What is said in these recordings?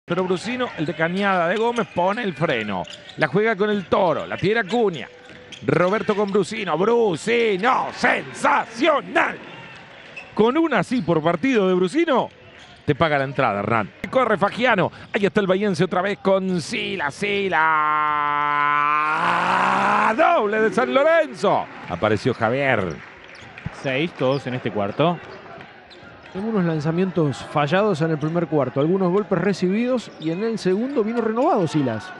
Pero Brusino, el de Cañada de Gómez, pone el freno. La juega con el Toro, la tira Acuña. Roberto con Brusino. Brusino, sensacional. Con una así por partido de Brusino, te paga la entrada, Hernán. Corre Fagiano. Ahí está el bahiense otra vez con Sila. Doble de San Lorenzo. Apareció Javier. 6 todos en este cuarto. Algunos lanzamientos fallados en el primer cuarto, algunos golpes recibidos y en el segundo vino renovado Silas.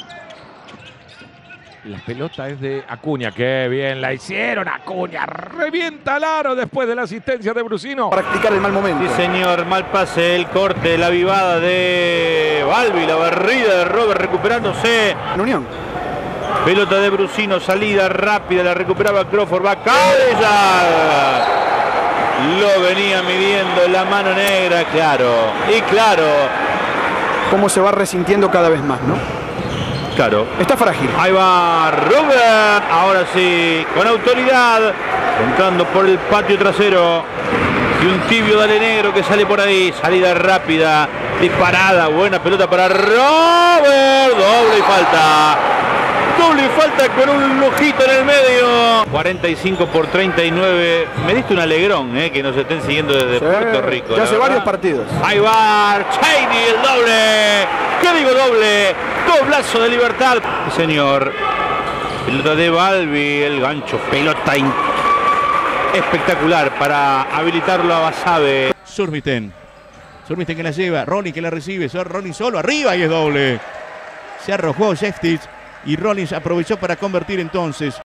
La pelota es de Acuña, qué bien la hicieron. Acuña revienta al aro después de la asistencia de Brusino. Practicar el mal momento. Sí, señor, mal pase, el corte, la vivada de Balbi, la barrida de Robert recuperándose. En Unión. Pelota de Brusino, salida rápida, la recuperaba Crawford, va Cabeza. Lo venía midiendo la mano negra, claro, y claro. Cómo se va resintiendo cada vez más, ¿no? Claro. Está frágil. Ahí va Robert, ahora sí, con autoridad, entrando por el patio trasero. Y un tibio Dale Negro que sale por ahí, salida rápida, disparada, buena pelota para Robert, doble y falta. Doble y falta con un lujito en el medio. 45-39. Me diste un alegrón, que nos estén siguiendo desde Puerto Rico. Ya hace varios partidos. Ahí va Cheney, el doble. ¿Qué digo doble? Doblazo de Libertad. Sí, señor. Pelota de Balbi, el gancho. Pelota espectacular para habilitarlo a Basabe. Zurmisten que la lleva. Ronnie que la recibe. Ronnie solo arriba y es doble. Se arrojó Jeftis. Y Rollins aprovechó para convertir entonces.